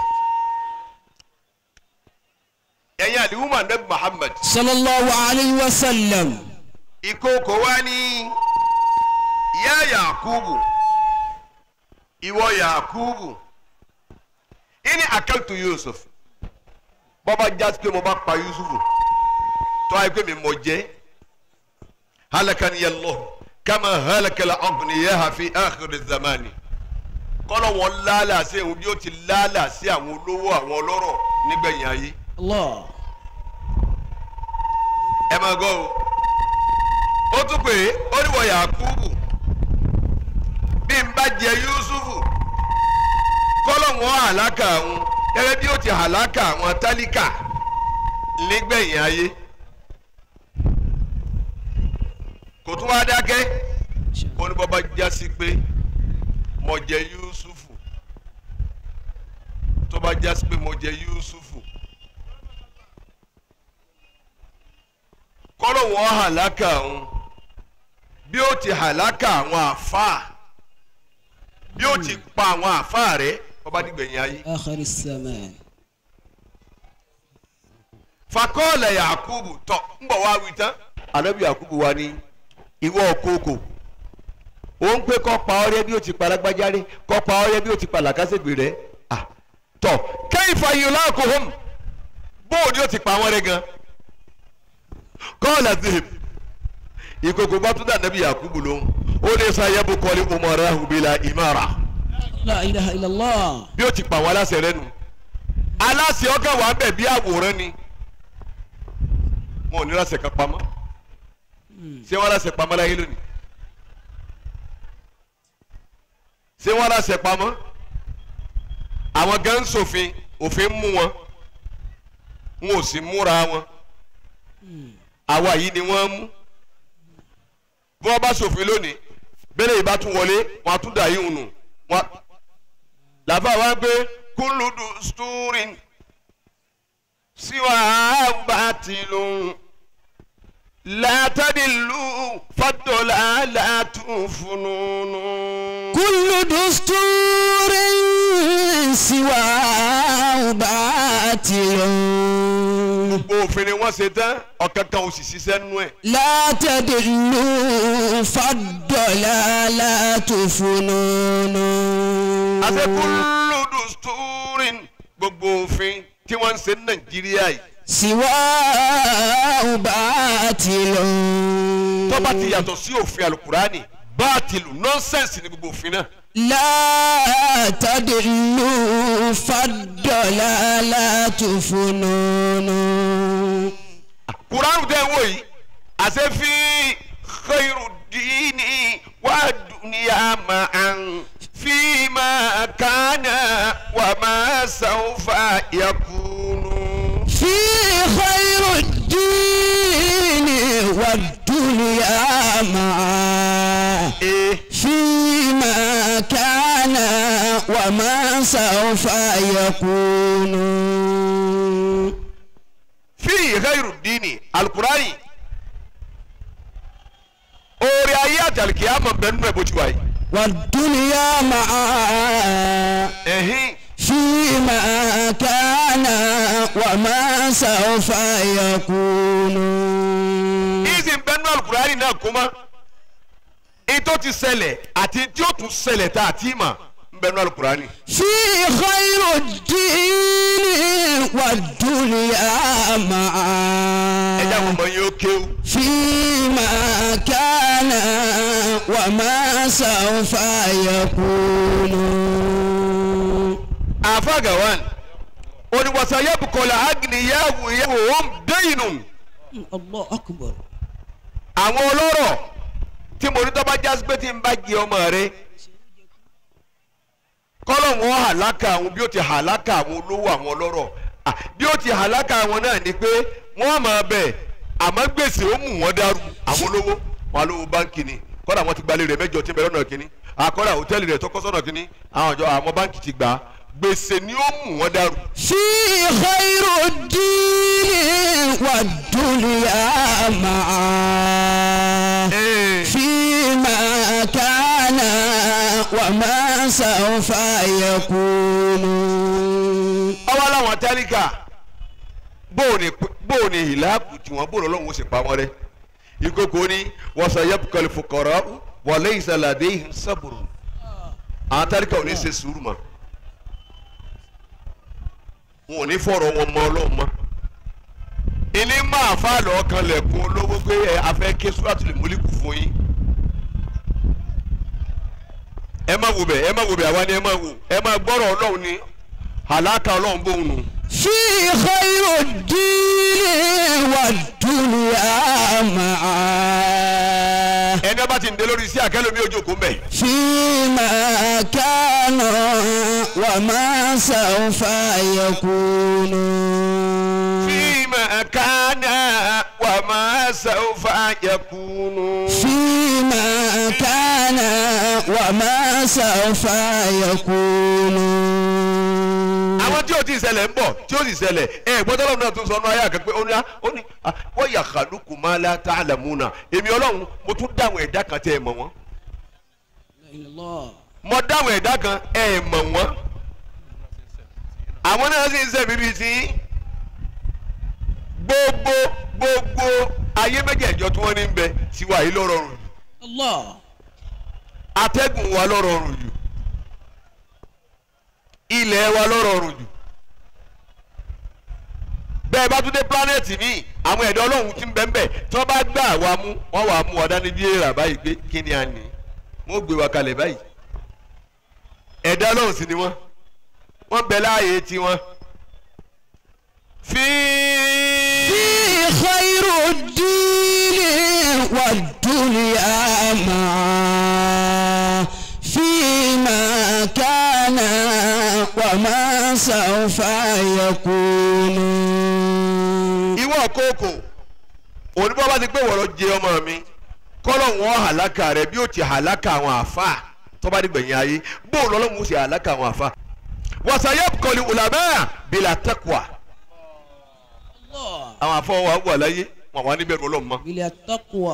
ẹ̀yin àdìwúmọ̀ nẹ́bí Muhammad. sallallahu alayhi wa sallam. ìkookò wá ní ìyá Yakubu ìwọ Yakubu ìní akaltu Yusuf bọ́bá jásí pé mo bá pa Yusufu tó ayé pé mi mọ̀ jẹ́ halakani Allah kama halakala aghniyaha fi akhir zamani kọ́lọ̀ wọn lálà sí ẹ̀hún bí ó ti lálà sí àwọn olówó àwọn ọlọ́rọ̀ nígbẹ̀yìn ayé. Allah. ẹ máa gbọ́ o ó tún pé ó ní wọ Yakubu bí n bá jẹ Yusufu kọ́lọ̀ wọn àlákà àwọn gẹ́gẹ́ bí ó ti àlákà àwọn tálíkà nígbẹ̀yìn ayé. kò tún wá dákẹ́ ó ní bọ́bá jásí pé mo jẹ Yusufu tó bá jásí pé mo jẹ Yusufu kọ́lọ̀ wọn hàlákà àwọn bí ó ti hàlákà àwọn àfáà bí ó ti pa àwọn àfáà rẹ̀ ọba dìgbẹ̀yìn ayé. akhir zaman. fakọ́ọ̀lẹ̀ Yakubu tọ̀ ń bọ̀ wá wí tán. Ànábì Yakubu wa ní ìwọ kókò ó ń pé kọ́ pa ọ́rẹ́ bí ó ti pa lágbájáre kọ́ pa ọ́rẹ́ bí ó ti pa làkàṣègbè rẹ̀ tọ̀ kayfa yulaquhum bóò ni ó ti pa wọ́n rẹ̀ gan. kọ́ọ̀lẹ̀ zihib ìkòkò bá tún dà Ànábì Yakubu lóhùn ó lè sa yẹ́bù kọ́lé umarahu bila imara. la ilaha illallah. bí ó ti pa àwọn aláṣẹ rẹ̀ nù aláṣẹ ọkàn wà bẹ̀ bí àwòrán ni wọn ò ní láṣẹ kan pamọ́ ṣé wọn láṣẹ pamọ́ láyé lónìí ṣé wọn láṣẹ pamọ́ àwọn gan ṣòfin òfin mú wọn wọn ò sì múra wọn àwa yìí ni wọ́n mú bí wọ́n bá ṣòfin lónìí bẹ́ẹ̀ yìí bá tún wọlé wọn á tún dà yín nù wọn làbá wa gbé kúlùdù stúrin síwá bàtìlù látàdìlù fàdọ̀là látúnfùnùnù. kúlùdù stúrin síwá bàtìlù. gbogbo òfin ni wọ́n ṣe tán ọ̀kan kan ò sì ṣiṣẹ́ nú ẹ̀. látàdìlù fàdọ̀là látúnfùnùnù. àṣẹ kúlùdù stúrin gbogbo òfin tí wọ́n ń ṣe ní Nàìjíríà yìí. siwa bàtìlù. tó bá ti yàtọ̀ sí òfin alukurani bàtìlù nọ́nsẹ̀nsì ni gbogbo òfin náà. látàdìlù fàdọ̀là látúnfùnùnù. kuranu tẹ́ wò yìí àṣẹ fi khairu dini wa dunya إيه فيما كان وما سوف يكون في غير الدين القرآن أوري آيات القيامة بنو بوجواي والدنيا معا إيه فيما كان وما سوف يكون إذن بنو القرآن ناكما إنتو تسلي أتي تيو تسلي تاتيما بنو القرآن في خير الدين والدنيا معا إذا هم يوكيو فيما كان وما سوف يكون أفاقوان وني وسيبقى الأغنياء وهم دين الله أكبر àwọn ọlọ́rọ̀ tí mo ní tó bá jásí pé tí n bá jẹ ọmọ rẹ kọ́lọ̀ wọn hàlákà àwọn bí ó ti hàlákà àwọn olówó àwọn ọlọ́rọ̀ bí ó ti hàlákà àwọn náà ni pé wọ́n máa bẹ̀ àmọ́ gbèsè ó mú wọn dàrú àwọn olówó wọn lówó báńkì ni kọ́dà wọn ti gbalẹ̀ rẹ̀ mẹ́jọ tí ń bẹ lọ́nà kínní àkọ́dà hòtẹ́ẹ̀lì rẹ̀ tó kọ́ sọ́nà kínní àwọn ọjọ́ àwọn báńkì ti gbà á gbèsè ni ó mú wọn dàrú. في خير الدين والدنيا معا فيما كان وما سوف يكون ọwọ́ làwọn tálíkà bóòní ìlàkù tí wọ́n bóòní ọlọ́run ó sì pa wọ́n rẹ́ ìkókó ní wasayabqal fuqara wa laysa ladayhim sabr àwọn tálíkà ò ní ṣe sùúrù mọ́ wọn ò ní fọ̀rọ̀ wọn mọ́ ọlọ́run mọ́ ilé máa fà lọ́ọ́ kan lẹ̀kùn olówó pé afẹ́ ké Suratul Mulk fún yín ẹ má wò bẹ̀ ẹ má wò bẹ̀ àwa ni ẹ má wò ẹ má gbọ́rọ̀ ọlọ́run ni àlàkà ọlọ́run bóun nù. في خير الدين والدنيا معا ẹni ọba ti ń dé lórí sí àkẹ́lómi ojú òkú mbẹ. فيما كان وما سوف يكون فيما كان وما سوف يكون فيما كان وما سوف يكون àwọn tí o ti ṣẹlẹ̀ ń bọ̀ tí o ti ṣẹlẹ̀ ẹ gbọ́dọ̀ lọ́wọ́ náà tún sọ ọ́nà ayé àkẹ́pẹ́ ó ní ó ní wọ́n yà kàlùkù máa la ta'lamuna èmi ọlọ́run mo tún dáhùn ẹ̀dá kan tẹ́ ẹ mọ̀ wọ́n mo dáhùn ẹ̀dá kan ẹ mọ̀ wọ́n àwọn náà sì ń ṣe bíbí sí gbogbo gbogbo ayé méjèèjọ tí wọ́n ní ń bẹ tiwa yìí ló rọrùn atẹ́gùn wa ló rọrùn jù ilẹ̀ wa ló rọrùn jù bẹ́ẹ̀ bá tún dé pílánẹ̀tì míì àwọn ẹ̀dá ọlọ́run ti ń bẹ ń bẹ tí wọ́n bá gbà wá mú wọ́n wà á mú wa dání bí èrà báyìí pé kí ni a ní wọ́n gbé wa kalẹ̀ báyìí ẹ̀dá ọlọ́run sì ni wọ́n wọ́n bẹ láàyè tiwọn. fi في خير الدين والدنيا معا فيما كان وما سوف يكون ìwọ kókò oníbọ̀ bá ti pé wọ̀rọ̀ jẹ ọmọ mi kọ́lọ̀ wọn hàlákà rẹ bí ó ti hàlákà àwọn àfa tó bá dìgbẹ̀yìn ayé bóun lọ́lọ́run ó sì hàlákà àwọn àfa wasayabqal ulama bila taqwa àwọn afọwọ́ wa wà láyé wọn wà níbẹ̀rù ọlọ́run mọ́. bila taqwa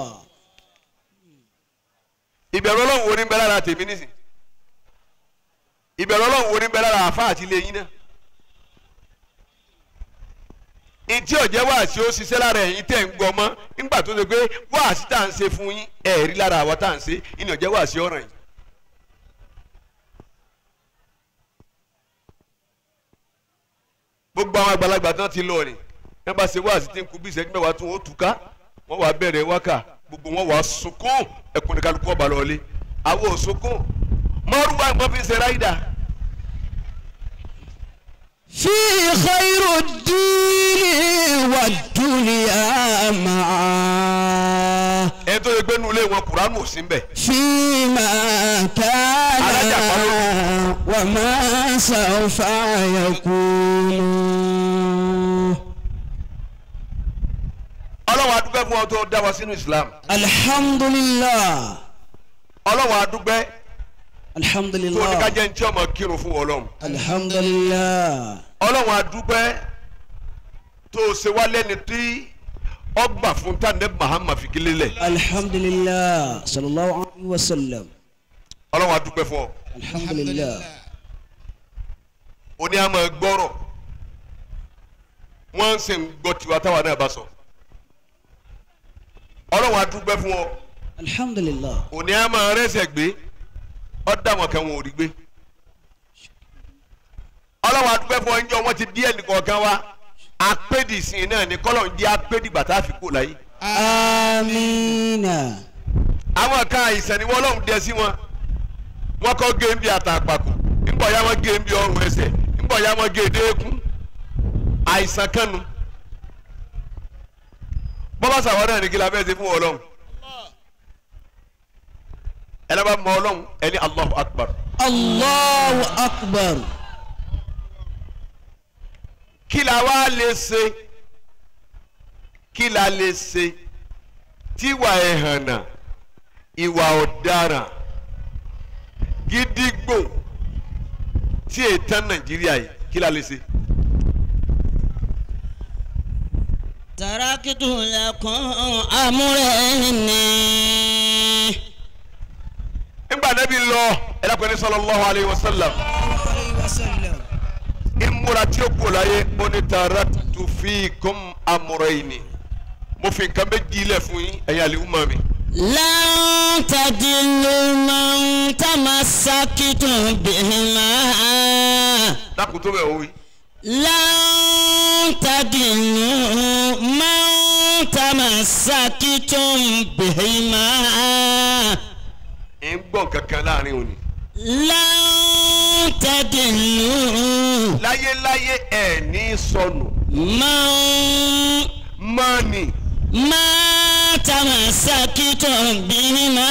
ìbẹ̀rù ọlọ́run wo ní bẹ lára tèmi nísìn ìbẹ̀rù ọlọ́run wo ní bẹ lára àfa àti ilé yín náà ìtí ọ̀jẹ́ wáàsí ó ṣiṣẹ́ lára ẹ̀yin tẹ̀ ń gbọ́ mọ́ nígbà tó ṣe pé wáàsí tá à ń ṣe fún yín ẹ̀ rí lára àwa tá à ń ṣe ìní ọ̀jẹ́ wáàsí ọ̀ràn yìí. gbogbo àwọn àgbàlagbà tán ti lọ rìn ẹ bá ṣe wáàsí tí ń kú bí ìṣẹ́jú mẹ́wàá tún ó túká wọ́n wàá bẹ̀rẹ̀ wákà gbogbo wọn wàá sunkún ẹkùn ní kálukú ọba lọ́ọ́lé àwọn ò sunkún mọ́rùwá wọn fi ń ṣe ráìdà. في خير الدين والدنيا معا ẹ tó yẹ gbé nulẹ̀ wọn kuranu ò sí mbẹ̀. فيما كان وما سوف يكون ọlọ́run a dúpẹ́ fún ọ tó dá wa sínú Islam. الحمد لله ọlọ́run adúgbẹ́ tó alhamdulillah ní ká jẹ́ ní tí ọmọ kírun fún ọlọ́run alhamdulillah ọlọ́run adúgbẹ́ tó ṣe wá lẹ́ni tí ọgbà fún tàǹdẹ́ Muhammad fi kílé lẹ̀ alhamdulillah sallallahu alayhi wa sallam ọlọ́run adúgbẹ́ fún ọ alhamdulillah oní àmọ́ gbọ́rọ̀ wọ́n ń sìn gbọ́ tiwa táwa náà bá sọ ọlọ́run adúgbẹ́ fún ọ alhamdulillah òní àmọ́ rẹ́sẹ̀ gbé ọ̀dà wọn kan wọn ò rí gbé ọlọ́run adúgbẹ́ fún ọ ńjọ́ wọn ti díẹ̀ nìkan wa apédìsìn náà ní kọ́lọ̀ ń jẹ́ apédìgbà tá a fi kó láyé. amina. àwọn kan àìsàn ni wọ́n lọ́hùn dẹ sí wọn wọ́n kọ́ géńbi àtàpàkù ńbọ̀ ya wọn géńbi ọrùn ẹsẹ̀ ńbọ̀ ya wọn géńdé ekún àìsàn kanu bọ́bá sàwọn náà ní kí la fẹ́ ṣe fún ọlọ́run ẹni bá mọ ọlọ́run ẹni Allahu Akbar. Allahu Akbar. kí la wá lè ṣe kí la lè ṣe tíwà ẹ̀hànà ìwà ọ̀daràn gídígbò tí ètàn Nàìjíríà yìí kí la lè ṣe. tarakitu lakum amrayni. nígbà Nábì lọ ẹ dákun ní sallallahu alayhi wa sallam. ìmúra tí ó kò láyé ó ní taraktu fikum amrayni mo fi nǹkan méjì lẹ̀ fún yín ẹ̀yin àlùmọ́ mi. lan tadillu man tamassaktum bihima. dákun tó bẹ̀ wò wí. lan tadillu man tamassaktum bihima. ń gbọ́ kankan láàrin òní. lan tadillu. láyéláyé ẹ̀ ní sọnù. man. mọ́ọ̀nì. ma tamassaktum bihima.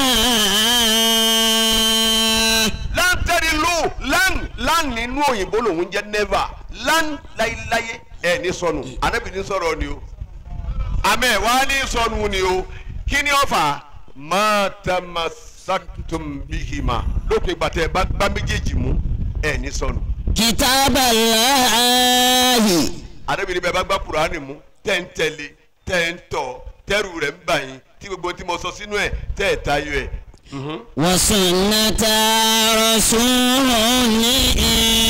lan tadillu lan lan nínú òyìnbó lòun jẹ́ never lan láyéláyé ẹ̀ ní sọnù Ànábì ní sọ̀rọ̀ ni o àmẹ́ wàá ní sọnù ni o kí ni ó fà ma tamassaktum bihima lópin gbàtẹ́ bá méjèèjì mú ẹ̀ ní sọnù. kitaballahi. Ànábì ní bẹ́ẹ̀ bá gbá Kùránì mú tẹ́ ń tẹ̀lé tẹ́ ń tọ̀ tẹ́rù rẹ̀ ń bà yín tí gbogbo tí mo sọ sínú ẹ̀ tẹ́ ẹ̀ tayọ ẹ̀. wa sunnata rasulihi.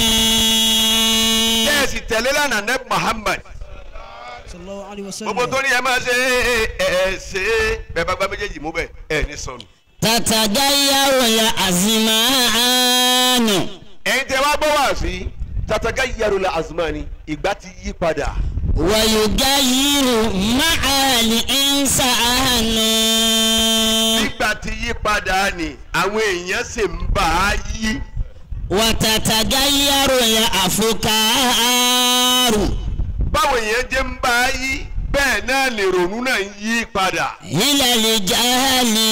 tẹ́ ẹ sì tẹ̀lé lánàá ní Muhammad. sallallahu alaihi wasallam. gbogbo tó ní ẹ máa ṣe ẹ ẹ ṣe bẹ́ẹ̀ bá gbá méjèèjì mú bẹ́ẹ̀ ẹ̀ ní sọnù. tatagayyaru al-azmanu. ẹ̀yin tẹ́ wá gbọ́ wá sí tatagayyaru al-azmani ìgbà ti yí padà. wayugayiru ma'ali insanu. nígbà tí yí padà ni àwọn èèyàn sì ń bá a yí. watatagayyaru al-afkaru. báwo èèyàn jẹ́ ń bá a yí bẹ́ẹ̀ náà lè ronú náà ń yí padà. ila al-jahli.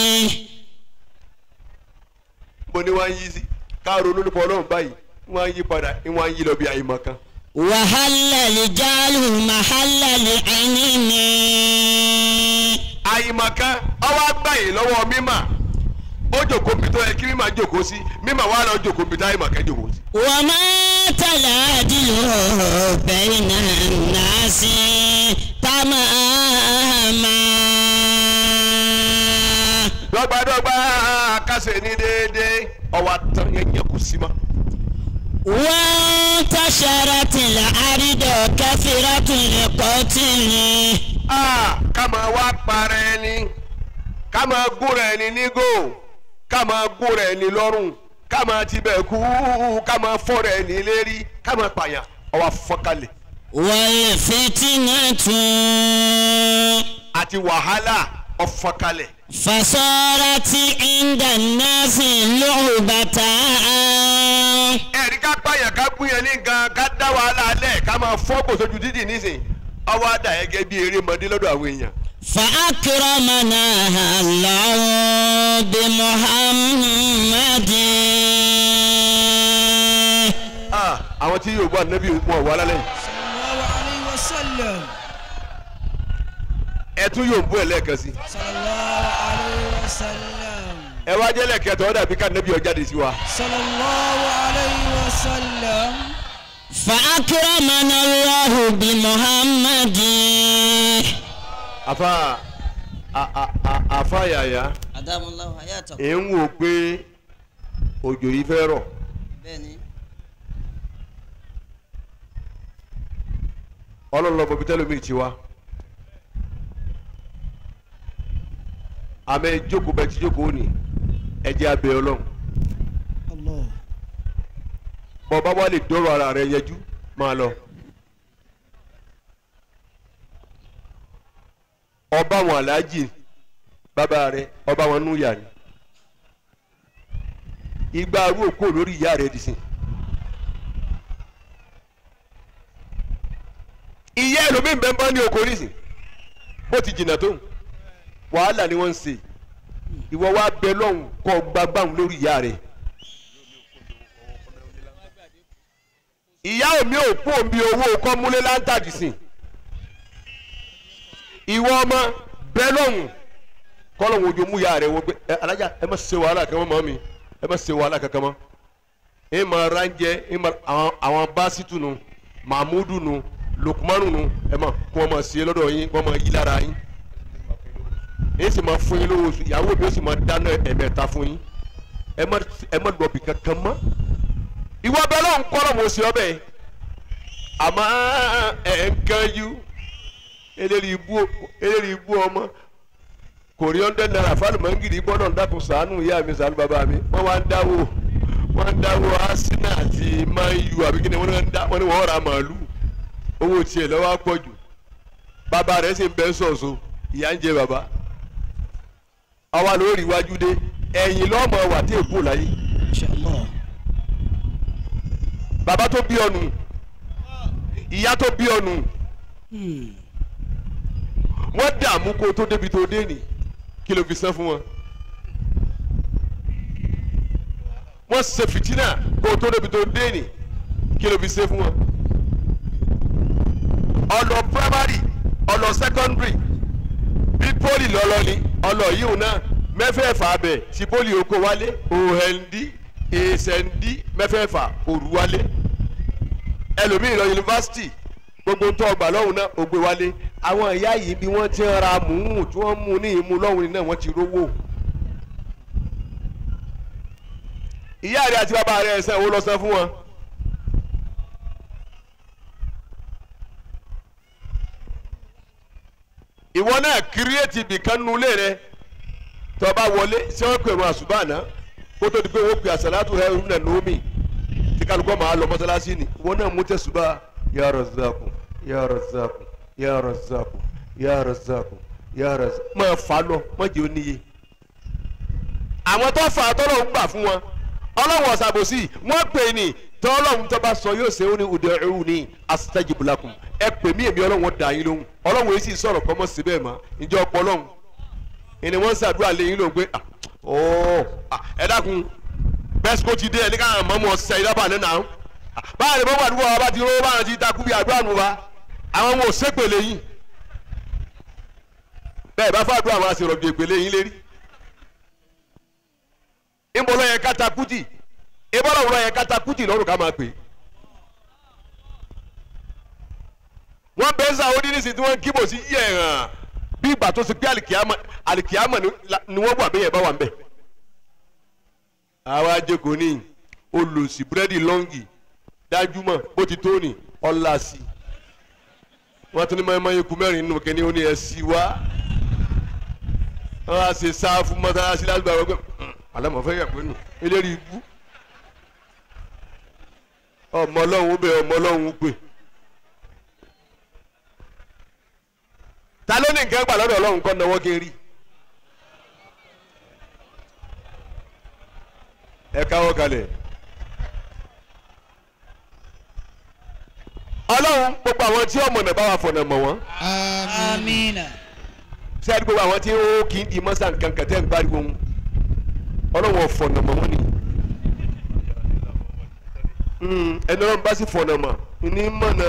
mo ní wọ́n á yí sí ká ronú nípa Ọlọ́run báyìí wọ́n á yí padà wọ́n á yí lọ bí àyèmọ̀ kan. wàhálà lè jálù màhálà lè ẹni ní. àyèmọ̀ kan ọwọ́ àgbáyé lọ́wọ́ mímà ó jòkó bí tó yẹ kí mímà jòkó sí mímà wà lọ jòkó bí tó àyèmọ̀ kan jòkó sí. wà má tàlà àdìlù bẹ́ẹ̀ náà náà sí tàmáàmà. dọ́gbadọ́gba kásẹ̀ ní déédéé ọwọ́ àtàn yẹn yẹ kó sí ma. wọ́n tàṣàràtì làárídọ̀ káfíńrátì lẹ́kọ̀ọ́tìlì. a ká máa wá para ẹni ká máa gúnra ẹni nígò ká máa gúnra ẹni lọ́rùn ká máa tibẹ̀ kú ká máa fọ́ra ẹni lérí ká máa pààyàn ọwọ́ fọ́kàlẹ̀. wọ́n fìtínà tún. àti wàhálà ọ̀fọ̀kalẹ̀. fasọ́ràtì ìndànàsì lóòbàtà. ẹ̀rí ká pààyàn ká gbúyàn ní nǹkan ká dá wàhálà alẹ́ ká máa fọ́ kò sójú títì nísìn ọwọ́ àdá ẹgẹ́ bí eré mọ́dé lọ́dọ̀ àwọn èèyàn. fa akramana Allahu bi Muhammadin. ah àwọn tí yóò gbọ́ ànábì wọn wà lálẹ́ yìí. sallallahu alayhi wa sallam. ẹ tún yóò bú ẹ lẹ́ẹ̀kan sí. sallallahu alayhi wa sallam. ẹ wá jẹ́lẹ̀ kẹtọ́ ọ̀dà bí ká nẹ́bí ọjà dé sí wa. sallallahu alayhi wa sallam. fa akramana Allahu bi Muhammadin. afa afa yàyà. adamallahu hayatakum. ẹ̀ ń wò pé òjò yìí fẹ́ rọ̀. bẹ́ẹ̀ni. ọlọ́lọ́ bọ̀bí tẹ́lómi ti wá. àmọ́ ẹ jókòó bẹ́ẹ̀ ti jókòó ni ẹ jẹ́ abẹ́ ọlọ́run. bọ́ọ̀bá wa lè dọ́rọ̀ ara rẹ yẹjú máa lọ. ọba wọn aláàjì bàbá rẹ ọba wọn nú yà ni. igba arú òkú lórí ìyá rẹ dìsìn. ìyá ẹlòmíín bẹ́ẹ̀ bá ní oko nísìn bó ti jìnnà tó wàhálà ni wọ́n ń ṣe ìwọ wa bẹ lọ́hùn kọ́ gbagbáhùn lórí ìyá rẹ̀. ìyá omi ò kú omi owó kọ́ múlé láńtàdì sìn ìwọ ọmọ bẹ lọ́hùn kọ́ lọ́hùn ojú mú ìyá rẹ̀ wọ́n gbé ẹ alájà ẹ má ṣe wàhálà kankan mọ́ mi ẹ má ṣe wàhálà kankan mọ́ ẹ má ránjẹ ẹ má àwọn báṣítù nù mahmudu nù lukumanu nù ẹ má kó wọn má ṣe lọ́dọ̀ yín kó wọn má yí lára yín ẹ sì máa fún yín lówó oṣù ìyàwó mi ó sì máa dáná ẹ̀mẹ́ta fún yín ẹ má ẹ má lọ bì kankan mọ́ ìwọ bẹ́ẹ̀ lọ́n kọ́ lọ́mọ oṣù ọbẹ̀ àmọ́ ẹ̀ ń kánjú eléyìí ibú eléyìí ibú ọmọ kò rí ọ́ndẹ́ náírà fálùmọ́ngìrì gbọ́dọ̀ ń dákun ṣàánú ìyá mi ṣàánú bàbá mi wọ́n wá ń dáwó wọ́n ń dáwó asínà àti mayu àbí kí ni wọ́n ní wọ́n ra màálù owó tiẹ̀ lọ́wọ́ á pọ̀ jù bàbá rẹ̀ sì ń bẹ́ sọ̀ọ̀sọ̀ ìyá ń jẹ bàbá àwa lórí iwájú dé ẹ̀yìn lọ́mọ wà tí èkó láyé bàbá tó bí ọnù ìyá tó bí ọnù wọ́n dààmú kó tó débi tó dé nì kí ló fi san fún wọn wọ́n ṣe fìtínà kó tó débi tó dé nì kí ló fi ṣe fún wọn ọlọ primary ọlọ secondary bí poli lọlọ ni ọlọ yìí náà mẹ́fẹ̀ẹ̀fà bẹ̀ tí poli oko wálé òhèndí èsèndí mẹ́fẹ̀ẹ̀fà òru wálé ẹlòmíì lọ yunifásitì gbogbo tó ọgbà lọ́hùn náà ó gbé wálé àwọn ìyá yìí bí wọ́n ti ra mùúmù tí wọ́n mú ní ìmú lọ́hùn náà wọ́n ti rówó. ìyá rẹ̀ àti bàbá rẹ̀ ẹ̀sẹ̀ wo lọ san fún wọn. ìwọ náà kírẹ́ẹ̀tì ibìkan nulẹ̀ rẹ tó bá wọlé ṣé wọ́n pèrò àṣùbànà kó tó di pé wọ́n pè àṣàlátù ẹ̀ ń nà nómi tí kálukọ́ máa lọ mọ́sálásí ni ìwọ náà mú tẹ̀sùbà ya Razzaku ya Razzaku ya Razzaku ya Razzaku ya Razzaku máa fà lọ má jẹ́ oníye. àwọn tó fà á tọ́lọ̀ ń gbà fún wọn ọlọ́run ọ̀sàbòsí wọ́n pè ní tọ́lọ́run tó bá sọ yóò ṣe ó ní ud'uni astajib lakum ẹ pè mí èmi ọlọ́run dà yín lóhùn ọlọ́run yìí sì sọ̀rọ̀ kọ́mọ́ síbẹ̀ mọ́ ìjọ ọ̀pọ̀ ọlọ́run ìní wọ́n ń ṣàdúrà lé yín lóhùn pé ẹ dákun bẹ́sìkò ti dé ẹ ní káwọn mọ́mọ́ ọ̀sẹ̀ ìdábà nínú àwọn báyìí ni bọ́wọ́ àdúgbò wa bá ti rówó báyìí ti takú bí àdúrà nù wa àwọn ọmọ òṣèpèlè yìí bẹ́ẹ̀ bá fàdúrà àwọn àṣìrọ̀bì èpèlè yìí lérí ìbọn lọ́yẹ kátàkùtì ìbọn lọ́yẹ kátàkùtì lọ́rùn ká máa pè wọ́n bẹ́ẹ̀ sá odi nísìsiyìí tí wọ́n kíbò sí yẹ̀ hàn bí ìgbà tó ṣe pé àlìkìyàmọ̀ àlìkìyàmọ̀ ni wọ́n wà bẹ́yẹ̀ bá wà ń bẹ̀ àwa jókòó ní olùsí búrẹ́dì lọ́ngì dájúmọ̀ bó ti tó ní ọ̀la sí wọ́n tún ní mọ́ ẹ̀mọ́ ikú mẹ́rin nínú kẹ́ni ó ní ẹ̀ sí wá wọ́n á ṣe sáfù mọ́sálásí láti gbà wọ́n pé alámọ̀fẹ́ yà pé nù eléyìí ibú ọmọ ọlọ́run bẹ ọmọ ọlọ́run pè ta ló ní nǹkan gbà lọ́dọ̀ ọlọ́run kọ́ náwó kiri ẹ káwọ́ kalẹ̀. ọlọ́run gbogbo àwọn tí ọmọ náà bá wà fọ̀nà mọ̀ wọ́n. amiina. sẹ́ẹ̀dì gbogbo àwọn tí ó kì í di mọ́sá nǹkan kẹtẹ́ ń gbáriwo wọn ọlọ́run ọ̀fọ̀nà mọ̀ wọ́n ni. ẹni ọlọ́run bá sì fọ̀nà mọ̀ ní mọ̀nà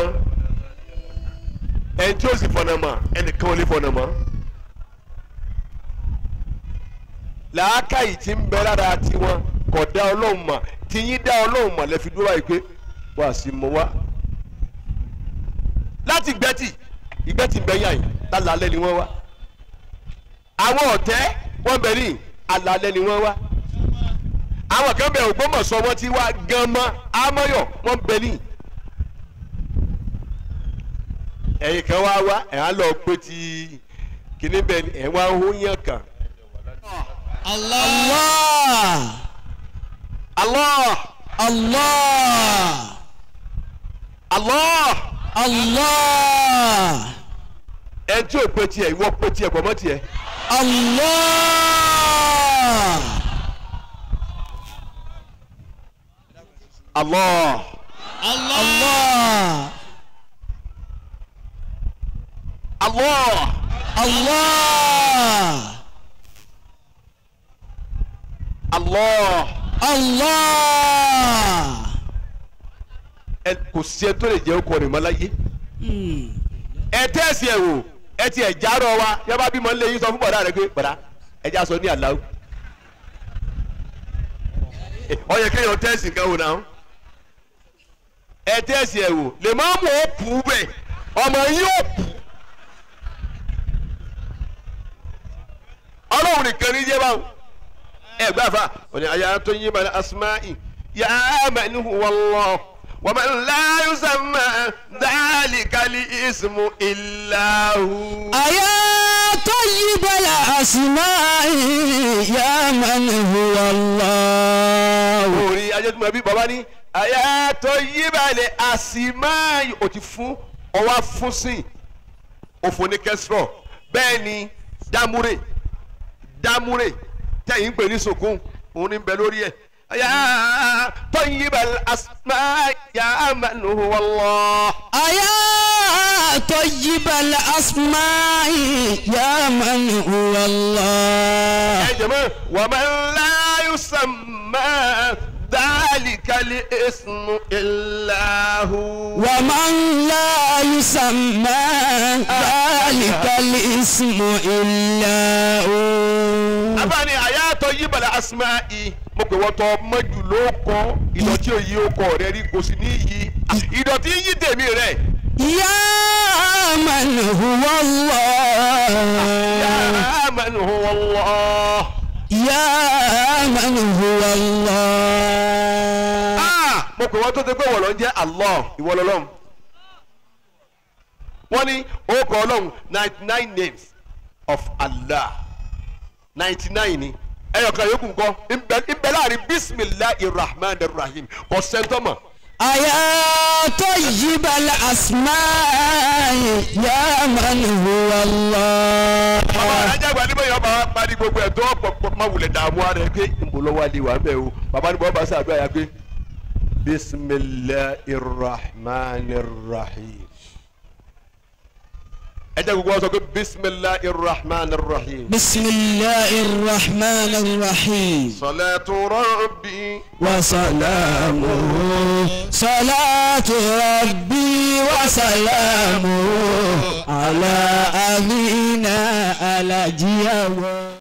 ẹni tí ó sì fọ̀nà mọ̀ ẹnìkan ò lè fọ̀nà mọ̀. làákàyè tí ń bẹ lára tiwọn kò dá Ọlọ́run mọ̀ tìyín dá Ọlọ́run mọ̀ lẹ́fi dúró báyìí pé wà sí mo wá láti gbẹ́tì ìgbẹ́tì ń bẹ yàn yìí lálẹ́ ni wọ́n wá àwọn ọ̀tẹ́ wọ́n bẹ ní alálẹ́ ni wọ́n wá àwọn kan bẹ Ògbómọ̀ṣọ́ wọ́n ti wá gan mọ́ amọ́yọ̀ wọ́n bẹ ní ẹ̀yìn kan wá wá ẹ̀ á lọ pé ti kìíní bẹ ní ẹ̀ wá ń hó yàn kan. Allah Allah Allah Allah Allah ẹ tí ò pé tiẹ̀ ìwọ pé tiẹ̀ pọ̀ mọ́ tiẹ̀. Allah Allah Allah Allah Allah Allah Allah ẹ kò sí ẹ tó lè jẹ́ ọkọ rẹ̀ mọ́ láyé. ẹ tẹ́sí ẹ̀ wò ẹ ti ẹ̀ járọ̀ wa yẹ bá bímọ nílé yín sọ fún bọ̀dá rẹ pé bọ̀dá ẹ já sọ ní àláwù. ó yẹ kéèyàn tẹ́sí nǹkan wò náà ẹ tẹ́sí ẹ̀ wò lè má mú ó pù bẹ́ẹ̀ ọmọ yín ó pù. ọlọ́run nìkan ní yé báwọn ẹ gbà fà ọ ní àyà tó yín balẹ̀ asma'i yà á man huwa Allah wa man la yusamma dhalika al-ismu illa hu. àyà tayyibal asma'i yà man huwa Allah. orí ajẹ́tùmọ̀ bí bàbá ní àyà tayyibal asma'i o ti fún ọwọ́ fún sí òfò ní kẹsìrọ̀ bẹ́ẹ̀ ni dámúrè dámúrè tẹ̀yìn pè ní sòkún òun ní bẹ lórí ẹ̀ ya tayyibal asma ya man huwa Allah. àyà tayyibal asma ya man huwa Allah. ẹ jẹ̀mọ́ wa man la yusamma dhalika al-ismu illa hu. wa man la yusamma dhalika al-ismu illa hu. abani àyà tayyibal asma'i mo pè wọ́n tọ́ mọ́jú ló kọ́ ìdọ̀tí òyì ó kọ́ rẹ̀ rí kò sí ní yí ìdọ̀tí yí tèmi rẹ̀. ya man huwa Allah. ya man huwa Allah. ya man huwa Allah. ah mo pè wọ́n tó ti pé wọ́n lọ ń jẹ́ Allah ìwọ lọ́lọ́run. wọ́n ní ó kọ́ ọlọ́run ninety nine names of Allah ninety nine ni ẹyọkan yòókù ńkọ́ ìbẹ láàrin bisimilahi rahman rahim kò sẹ́ńtọ́mọ̀. àyà tayyibal asma'i ya man huwa Allah. bàbá alájà gba níbẹ̀ yọ̀ bá parí gbogbo ẹ̀ tó pọ̀ máa wulẹ̀ dààmú ara ẹ̀ pé ìmọ̀lọ́wọ́ alẹ́ wà bẹ́ẹ̀ o bàbá ní bọ́ bá sàdúrà yà pé bisimilahi rahman rahim. ẹ jẹ́ gbogbo ọ̀sán pé bisimilahi rahman rahim. bisimilahi rahman rahim. salatu rabbi. wa salamuhu. salatu rabbi wa salamuhu. ala amina ala jiyawa.